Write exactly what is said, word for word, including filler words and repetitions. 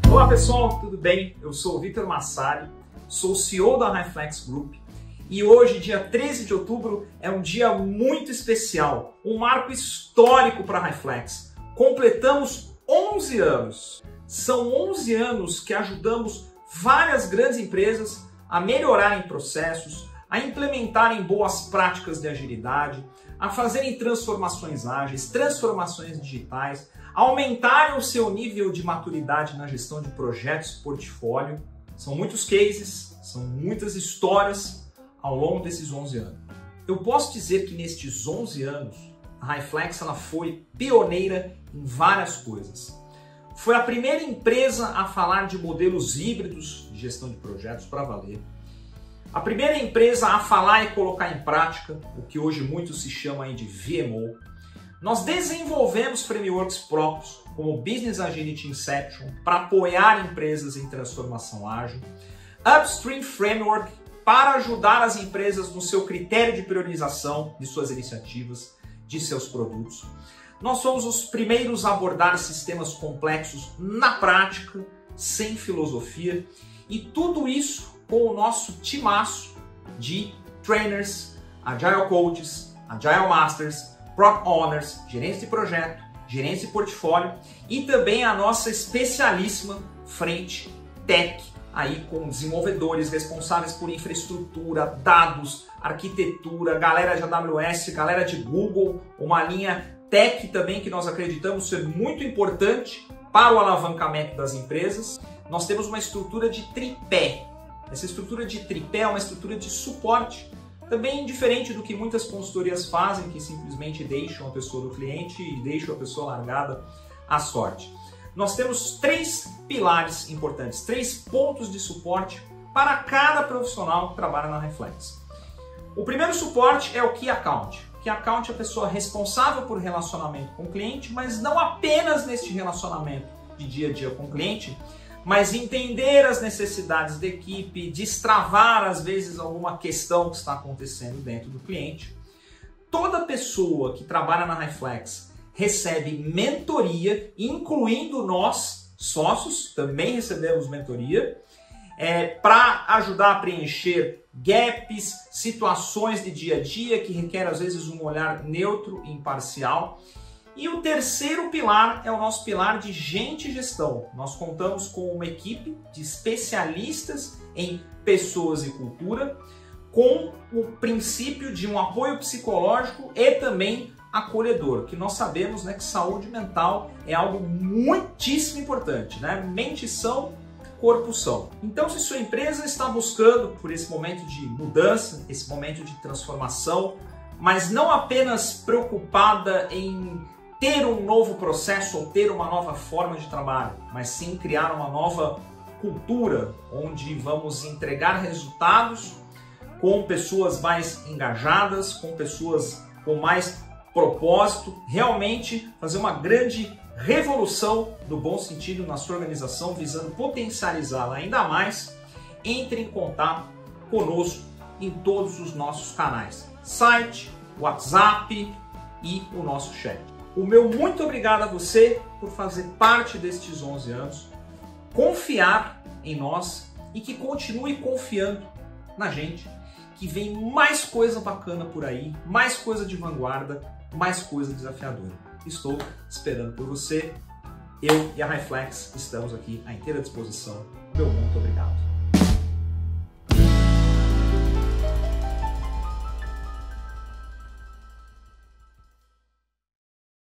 Olá pessoal, tudo bem? Eu sou o Vitor Massari, sou o C E O da HiFlex Group e hoje, dia treze de outubro, é um dia muito especial, um marco histórico para a HiFlex. Completamos onze anos. São onze anos que ajudamos várias grandes empresas a melhorarem processos, a implementarem boas práticas de agilidade, a fazerem transformações ágeis, transformações digitais, aumentarem o seu nível de maturidade na gestão de projetos e portfólio. São muitos cases, são muitas histórias ao longo desses onze anos. Eu posso dizer que nestes onze anos, a HiFlex ela foi pioneira em várias coisas. Foi a primeira empresa a falar de modelos híbridos de gestão de projetos para valer. A primeira empresa a falar e colocar em prática o que hoje muito se chama aí de V M O. Nós desenvolvemos frameworks próprios, como o Business Agility Inception, para apoiar empresas em transformação ágil. Upstream Framework, para ajudar as empresas no seu critério de priorização de suas iniciativas, de seus produtos. Nós somos os primeiros a abordar sistemas complexos na prática, sem filosofia, e tudo isso com o nosso timaço de trainers, Agile Coaches, Agile Masters, Product Owners, gerentes de projeto, gerentes de portfólio e também a nossa especialíssima frente Tech, aí com desenvolvedores responsáveis por infraestrutura, dados, arquitetura, galera de A W S, galera de Google, uma linha Tech também que nós acreditamos ser muito importante para o alavancamento das empresas. Nós temos uma estrutura de tripé. Essa estrutura de tripé é uma estrutura de suporte, também diferente do que muitas consultorias fazem, que simplesmente deixam a pessoa do cliente e deixam a pessoa largada à sorte. Nós temos três pilares importantes, três pontos de suporte para cada profissional que trabalha na HiFlex. O primeiro suporte é o Key Account. Key Account é a pessoa responsável por relacionamento com o cliente, mas não apenas neste relacionamento de dia a dia com o cliente, mas entender as necessidades da equipe, destravar às vezes alguma questão que está acontecendo dentro do cliente. Toda pessoa que trabalha na HiFlex recebe mentoria, incluindo nós, sócios, também recebemos mentoria, é, para ajudar a preencher gaps, situações de dia a dia que requer às vezes um olhar neutro e imparcial. E o terceiro pilar é o nosso pilar de gente e gestão. Nós contamos com uma equipe de especialistas em pessoas e cultura, com o princípio de um apoio psicológico e também acolhedor, que nós sabemos, né, que saúde mental é algo muitíssimo importante, né? Mente são, corpo são. Então, se sua empresa está buscando por esse momento de mudança, esse momento de transformação, mas não apenas preocupada em ter um novo processo ou ter uma nova forma de trabalho, mas sim criar uma nova cultura onde vamos entregar resultados com pessoas mais engajadas, com pessoas com mais propósito, realmente fazer uma grande revolução no bom sentido na sua organização, visando potencializá-la ainda mais. Entre em contato conosco em todos os nossos canais, site, WhatsApp e o nosso chat. O meu muito obrigado a você por fazer parte destes onze anos, confiar em nós e que continue confiando na gente, que vem mais coisa bacana por aí, mais coisa de vanguarda, mais coisa desafiadora. Estou esperando por você. Eu e a HiFlex estamos aqui à inteira disposição. Meu muito obrigado.